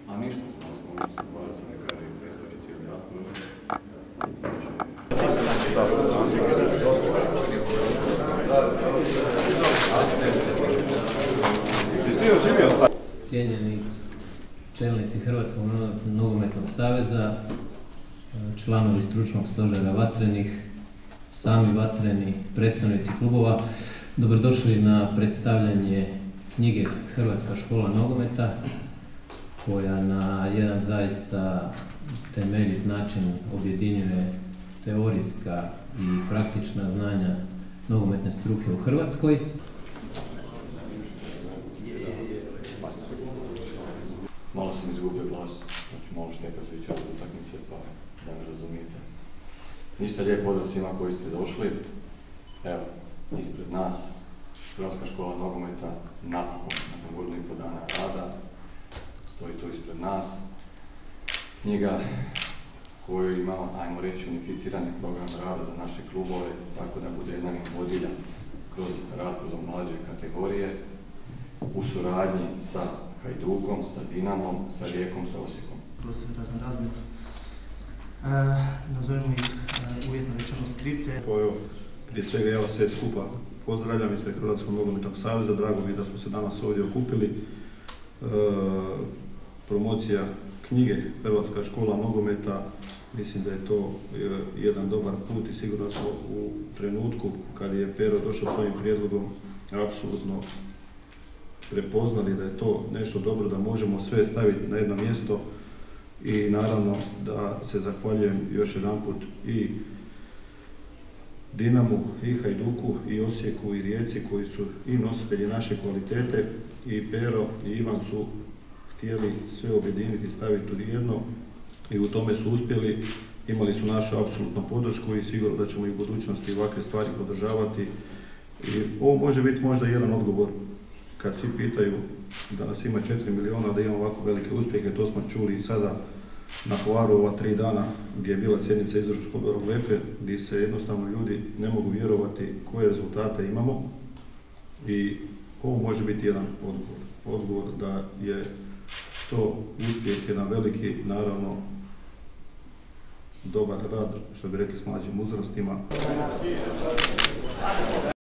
A ništa, smo baš se ne kaže i preskočiti cijeli raspored. Cijenjeni čelnici Hrvatskog nogometnog saveza, članovi stručnog stožera vatrenih, sami vatreni, predstavnici klubova, dobrodošli na predstavljanje knjige Hrvatska škola nogometa, koja na jedan zaista temeljit način objedinjuje teorijska i praktična znanja nogometne struke u Hrvatskoj. Malo sam izgubio glas, znači malo šteka za večer utakmice, pa da me razumijete. Ništa, lijep pozdrav svima koji ste došli. Evo, ispred nas Hrvatska škola nogometa, napokon, nakon godinu i pol dana rada, stoji tu ispred nas. Knjiga koju ima, ajmo reći, unificirani program rada za naše klubove, tako da bude jedna vodilja kroz rad kroz mlađe kategorije, u suradnji sa Hajdukom, sa Dinamom, sa Rijekom, sa Osijekom. Kroz razne, nazovemo ih uvjetno rečeno skripte. Prije svega ja vas sve skupa pozdravljam ispred Hrvatskog nogometnog saveza. Drago mi je da smo se danas ovdje okupili. Promocija knjige Hrvatska škola nogometa, mislim da je to jedan dobar put i sigurno smo u trenutku kad je Pero došao s ovim prijedlogom apsolutno prepoznali da je to nešto dobro, da možemo sve staviti na jedno mjesto i naravno da se zahvaljujem još jedanput i Dinamu, i Hajduku, i Osijeku, i Rijeci koji su i nositelji naše kvalitete, i Pero i Ivan su htjeli sve objediniti i staviti u jedno i u tome su uspjeli, imali su našu apsolutnu podršku i sigurno da ćemo i u budućnosti ovakve stvari podržavati. I ovo može biti možda jedan odgovor kad svi pitaju da nas ima 4 miliona, da imamo ovako velike uspjehe. To smo čuli i sada na Hvaru ova 3 dana gdje je bila sjednica izvršnog odbora UEFA, gdje se jednostavno ljudi ne mogu vjerovati koje rezultate imamo i ovo može biti jedan odgovor da je to uspjeh, jedan veliki, naravno, dobar rad, što bi rekli, s mlađim uzrastima.